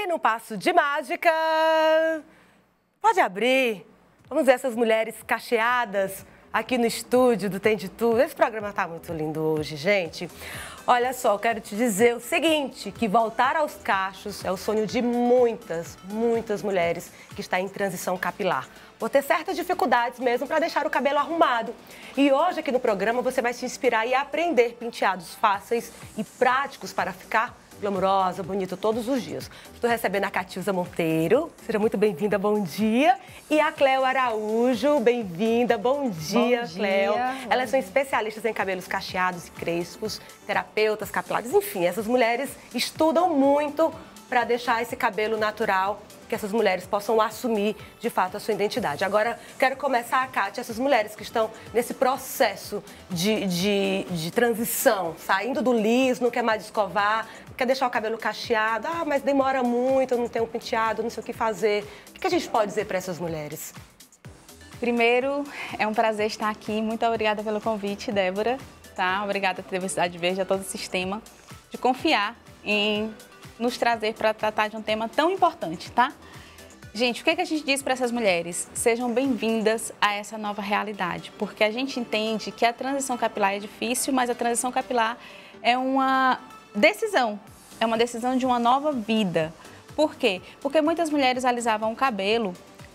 E no Passo de Mágica, pode abrir. Vamos ver essas mulheres cacheadas aqui no estúdio do Tem de Tudo. Esse programa tá muito lindo hoje, gente. Olha só, eu quero te dizer o seguinte, que voltar aos cachos é o sonho de muitas mulheres que estão em transição capilar. Por ter certas dificuldades mesmo para deixar o cabelo arrumado. E hoje aqui no programa você vai se inspirar e aprender penteados fáceis e práticos para ficar glamurosa, bonita todos os dias. Estou recebendo a Catilza Monteiro, seja muito bem-vinda, bom dia. E a Cleo Araújo, bem-vinda, bom dia, Cleo. Elas são especialistas em cabelos cacheados e crespos, terapeutas capilares, enfim, essas mulheres estudam muito para deixar esse cabelo natural, que essas mulheres possam assumir, de fato, a sua identidade. Agora, quero começar, a Kátia, essas mulheres que estão nesse processo de transição, saindo do liso, não quer mais escovar, quer deixar o cabelo cacheado, mas demora muito, eu não tenho penteado, não sei o que fazer. O que a gente pode dizer para essas mulheres? Primeiro, é um prazer estar aqui. Muito obrigada pelo convite, Débora. Tá? Obrigada pela Universidade Verde, a todo o sistema, de confiar em nos trazer para tratar de um tema tão importante, tá? Gente, o que a gente diz para essas mulheres? Sejam bem-vindas a essa nova realidade, porque a gente entende que a transição capilar é difícil, mas a transição capilar é uma decisão de uma nova vida. Por quê? Porque muitas mulheres alisavam o cabelo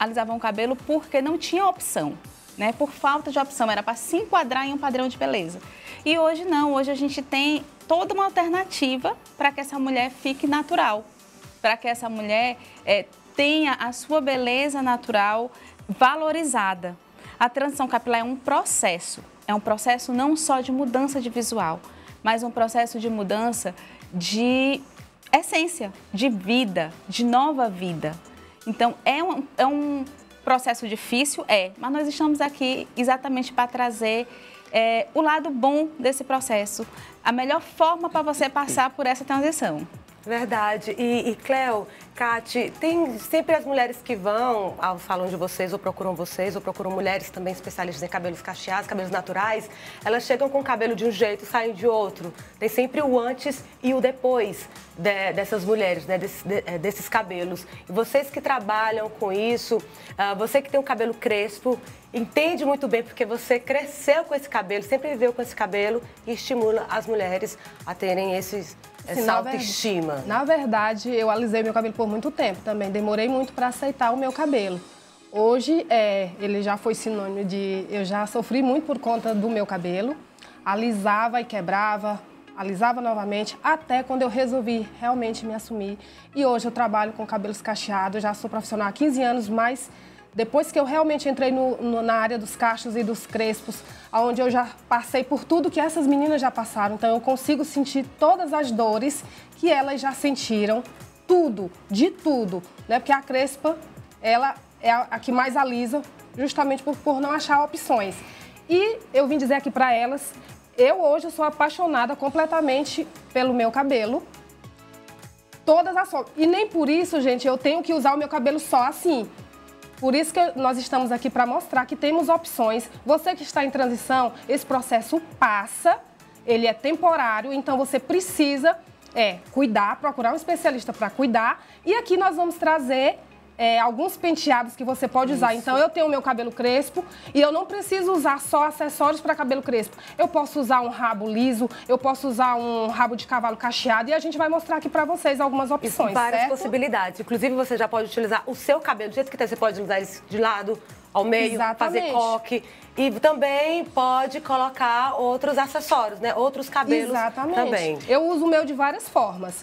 porque não tinha opção, né? Por falta de opção, era para se enquadrar em um padrão de beleza. E hoje não, hoje a gente tem toda uma alternativa para que essa mulher fique natural, para que essa mulher tenha a sua beleza natural valorizada. A transição capilar é um processo não só de mudança de visual, mas um processo de mudança de essência, de vida, de nova vida. Então, é um processo difícil, mas nós estamos aqui exatamente para trazer o lado bom desse processo, a melhor forma para você passar por essa transição. Verdade. E Cleo, Cati, tem sempre as mulheres que vão ao salão de vocês, ou procuram mulheres também especialistas em cabelos cacheados, cabelos naturais, elas chegam com o cabelo de um jeito, saem de outro. Tem sempre o antes e o depois dessas mulheres, né, desses cabelos. E vocês que trabalham com isso, você que tem um cabelo crespo, entende muito bem porque você cresceu com esse cabelo, sempre viveu com esse cabelo e estimula as mulheres a terem essa autoestima. Na verdade, eu alisei meu cabelo por muito tempo também. Demorei muito para aceitar o meu cabelo. Hoje, ele já foi sinônimo de... Eu já sofri muito por conta do meu cabelo. Alisava e quebrava, alisava novamente, até quando eu resolvi realmente me assumir. E hoje eu trabalho com cabelos cacheados, já sou profissional há 15 anos, mas depois que eu realmente entrei na área dos cachos e dos crespos, onde eu já passei por tudo que essas meninas já passaram, então eu consigo sentir todas as dores que elas já sentiram, tudo, de tudo, né? Porque a crespa, ela é a que mais alisa, justamente por não achar opções. E eu vim dizer aqui para elas, eu hoje sou apaixonada completamente pelo meu cabelo, todas as formas. E nem por isso, gente, eu tenho que usar o meu cabelo só assim. Por isso que nós estamos aqui para mostrar que temos opções. Você que está em transição, esse processo passa, ele é temporário, então você precisa cuidar, procurar um especialista para cuidar. E aqui nós vamos trazer alguns penteados que você pode usar. Então, eu tenho o meu cabelo crespo e eu não preciso usar só acessórios para cabelo crespo. Eu posso usar um rabo liso, eu posso usar um rabo de cavalo cacheado e a gente vai mostrar aqui para vocês algumas opções, várias possibilidades. Inclusive, você já pode utilizar o seu cabelo do jeito que tem. Você pode usar ele de lado, ao meio, fazer coque. E também pode colocar outros acessórios, né? Outros cabelos também. Eu uso o meu de várias formas.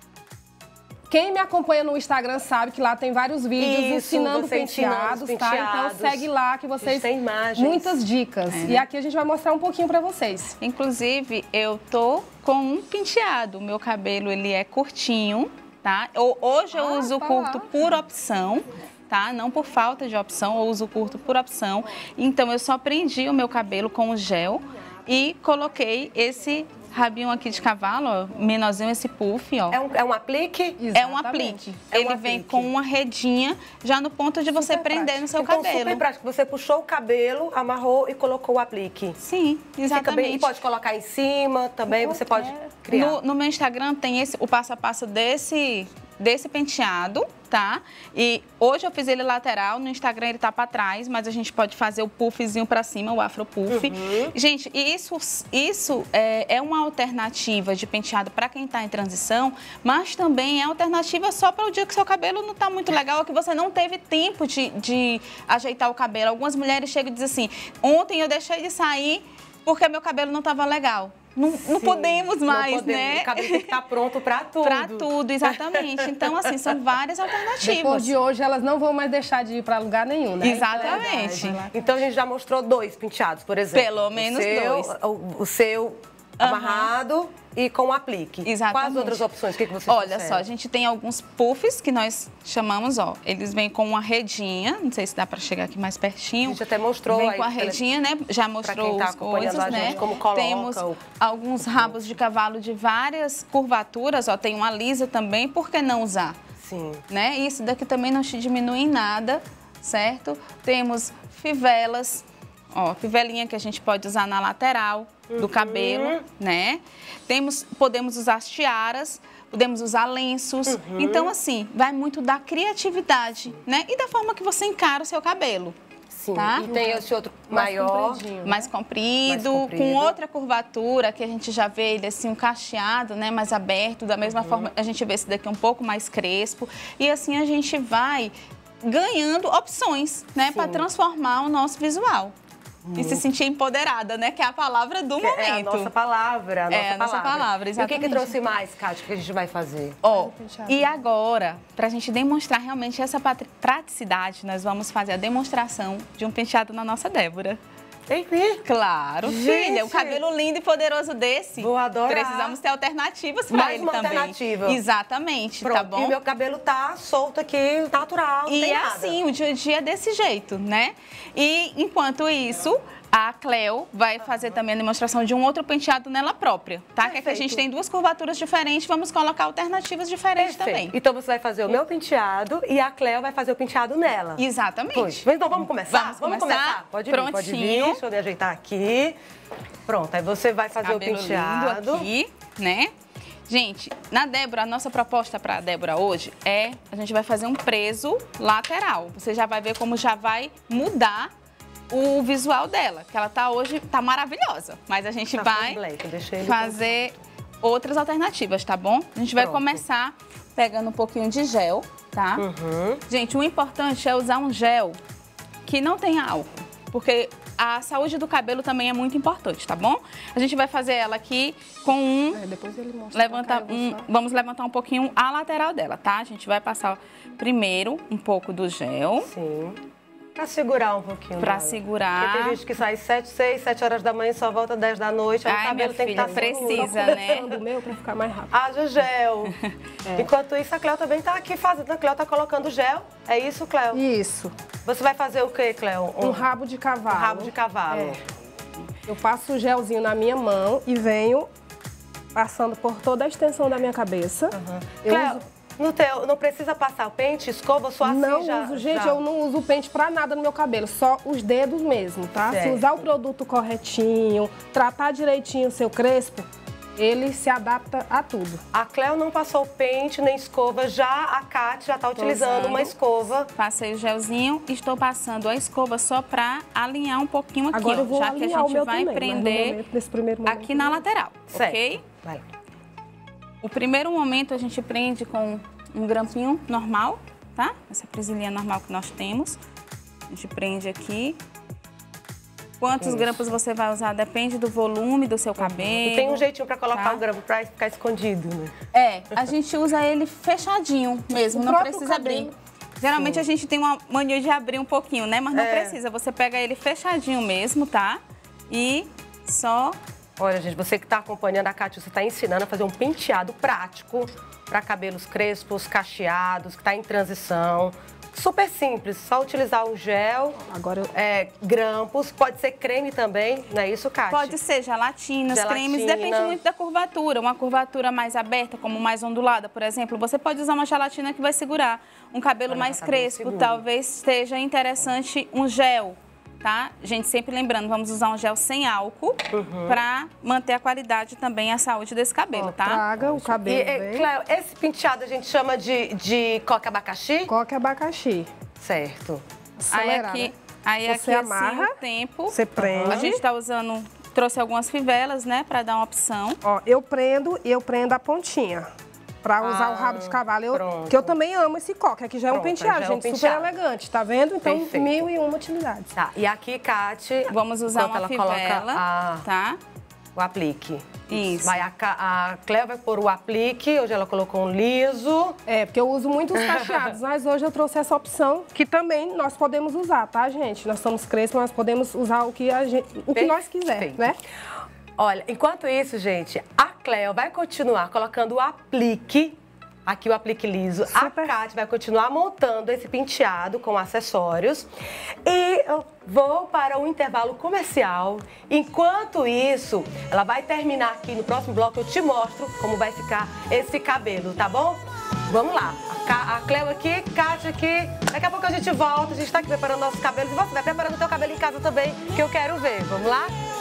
Quem me acompanha no Instagram sabe que lá tem vários vídeos ensinando penteados, tá? Então segue lá que vocês têm muitas dicas. E aqui a gente vai mostrar um pouquinho pra vocês. Inclusive, eu tô com um penteado. O meu cabelo, ele é curtinho, tá? Hoje eu uso curto por opção, tá? Não por falta de opção, eu uso curto por opção. Então, eu só prendi o meu cabelo com o gel e coloquei esse rabinho aqui de cavalo, ó, menorzinho, esse puff, ó. É um aplique? Exatamente. É um aplique. Ele vem com uma redinha já no ponto de você prender no seu cabelo. Super prático. Você puxou o cabelo, amarrou e colocou o aplique. Sim, exatamente. E pode colocar em cima também, você pode criar. No meu Instagram tem o passo a passo desse penteado, tá? E hoje eu fiz ele lateral, no Instagram ele tá pra trás, mas a gente pode fazer o puffzinho pra cima, o afro puff. Gente, isso é uma alternativa de penteado pra quem tá em transição, mas também é alternativa só para o dia que seu cabelo não tá muito legal ou que você não teve tempo de ajeitar o cabelo. Algumas mulheres chegam e dizem assim, ontem eu deixei de sair porque meu cabelo não tava legal. Não podemos mais, não podemos, né? O cabelo tem que estar pronto para tudo. Para tudo, exatamente. Então, assim, são várias alternativas. Depois de hoje, elas não vão mais deixar de ir para lugar nenhum, né? Exatamente. Então, a gente já mostrou 2 penteados, por exemplo. Pelo menos 2. O seu amarrado e com aplique. Exatamente. Quais outras opções? O que você Olha só, a gente tem alguns puffs que nós chamamos, ó, eles vêm com uma redinha, não sei se dá para chegar aqui mais pertinho. A gente até mostrou vem aí. Com a redinha, né? Já mostrou tá as coisas, a gente, né? como coloca Temos alguns rabos de cavalo de várias curvaturas, ó, tem uma lisa também, por que não usar? Sim. Né? Isso daqui também não te diminui em nada, certo? Temos fivelas, ó, fivelinha que a gente pode usar na lateral do cabelo, né? Podemos usar as tiaras, podemos usar lenços. Então, assim, vai muito da criatividade, né? E da forma que você encara o seu cabelo. Sim, tá? E tem esse outro maior, mais comprido, com outra curvatura, que a gente já vê ele assim, um cacheado, né, mais aberto. Da mesma forma, a gente vê esse daqui um pouco mais crespo. E assim a gente vai ganhando opções, né, para transformar o nosso visual. E se sentir empoderada, né? Que é a palavra do momento. É a nossa palavra, a nossa palavra, exatamente. E o que trouxe mais, Kátia, que a gente vai fazer? Ó, e agora, pra gente demonstrar realmente essa praticidade, nós vamos fazer a demonstração de um penteado na nossa Débora. Tem que ir? Claro, gente, filha, um cabelo lindo e poderoso desse. Vou adorar. Precisamos ter alternativas para ele também. Alternativa. Exatamente, pronto. Tá bom? E meu cabelo tá solto aqui, natural, não e tem é nada. assim, o dia a dia é desse jeito, né? E enquanto isso, a Cleo vai fazer também a demonstração de um outro penteado nela própria, tá? Que é que a gente tem 2 curvaturas diferentes, vamos colocar alternativas diferentes também. Então você vai fazer o meu penteado e a Cleo vai fazer o penteado nela. Exatamente. Pois. Então vamos começar? Vamos começar? Pode Prontinho. vir, pode vir. Deixa eu me ajeitar aqui. Pronto, aí você vai fazer cabelo o penteado. Lindo aqui, né? Gente, na Débora, a nossa proposta para a Débora hoje é a gente vai fazer um preso lateral. Você já vai ver como já vai mudar o visual dela, que ela tá hoje, tá maravilhosa. Mas a gente vai fazer outras alternativas, tá bom? A gente vai começar pegando um pouquinho de gel, tá? Gente, o importante é usar um gel que não tenha álcool, porque a saúde do cabelo também é muito importante, tá bom? A gente vai fazer ela aqui com depois ele mostra. Vamos levantar um pouquinho a lateral dela, tá? A gente vai passar primeiro um pouco do gel. Sim. Pra segurar um pouquinho. Pra segurar. Porque tem gente que sai 7 horas da manhã e só volta 10 da noite. Aí o cabelo tem que estar precisa, né? O meu pra ficar mais rápido. Haja gel. Enquanto isso, a Cleo também tá aqui fazendo. A Cleo tá colocando gel. É isso, Cleo? Isso. Você vai fazer o quê, Cleo? Um rabo de cavalo. Um rabo de cavalo. Eu passo o gelzinho na minha mão e venho passando por toda a extensão da minha cabeça. Cleo, não precisa passar o pente, escova, só assim não já... uso, gente, eu não uso pente pra nada no meu cabelo, só os dedos mesmo, tá? Certo. Se usar o produto corretinho, tratar direitinho o seu crespo, ele se adapta a tudo. A Cleo não passou pente nem escova, já a Kátia já tá utilizando uma escova. Passei o gelzinho e estou passando a escova só pra alinhar um pouquinho aqui, agora eu vou já que a gente vai também, prender nesse primeiro momento, aqui na lateral, certo. ok? Vai. O primeiro momento a gente prende com um grampinho normal, tá? Essa presilhinha normal que nós temos. A gente prende aqui. Quantos grampos você vai usar depende do volume do seu cabelo. E tem um jeitinho pra colocar o grampo pra ficar escondido, né? A gente usa ele fechadinho mesmo, não precisa abrir. Geralmente a gente tem uma mania de abrir um pouquinho, né? Mas não precisa, você pega ele fechadinho mesmo, tá? E só... Olha, gente, você que está acompanhando a Kátia, você está ensinando a fazer um penteado prático para cabelos crespos, cacheados, que está em transição. Super simples, só utilizar um gel, grampos, pode ser creme também, não é isso, Kátia? Pode ser gelatinas, cremes, depende muito da curvatura. Uma curvatura mais aberta, como mais ondulada, por exemplo, você pode usar uma gelatina que vai segurar. Um cabelo mais crespo, talvez seja interessante um gel, tá? Gente, sempre lembrando, vamos usar um gel sem álcool para manter a qualidade e também a saúde desse cabelo, tá? Traga o cabelo bem. Cléo, esse penteado a gente chama de coque abacaxi? Coque abacaxi. Certo. Acelerar, né? Aí Você aqui, amarra, assim, o tempo. você prende. A gente tá usando, trouxe algumas fivelas, né, para dar uma opção. Ó, eu prendo a pontinha. Pra usar o rabo de cavalo. Que eu também amo esse coque. Aqui já é um penteado, gente, super elegante, tá vendo? Então, Perfeito. 1001 utilidades. Tá, e aqui, Kati, Vamos usar enquanto uma ela fivela, coloca tá? o aplique. Isso. Vai a Cléo vai pôr o aplique, hoje ela colocou um liso. É, porque eu uso muito os cacheados, mas hoje eu trouxe essa opção que também nós podemos usar, tá, gente? Nós somos crespos, nós podemos usar o que nós quiser, né? Olha, enquanto isso, gente, a Cléo vai continuar colocando o aplique, aqui o aplique liso. Super. A Kati vai continuar montando esse penteado com acessórios. E eu vou para o intervalo comercial. Enquanto isso, ela vai terminar aqui no próximo bloco, eu te mostro como vai ficar esse cabelo, tá bom? Vamos lá. A Cléo aqui, Kati aqui. Daqui a pouco a gente volta, a gente tá aqui preparando nossos cabelos. E você vai preparando o teu cabelo em casa também, que eu quero ver. Vamos lá?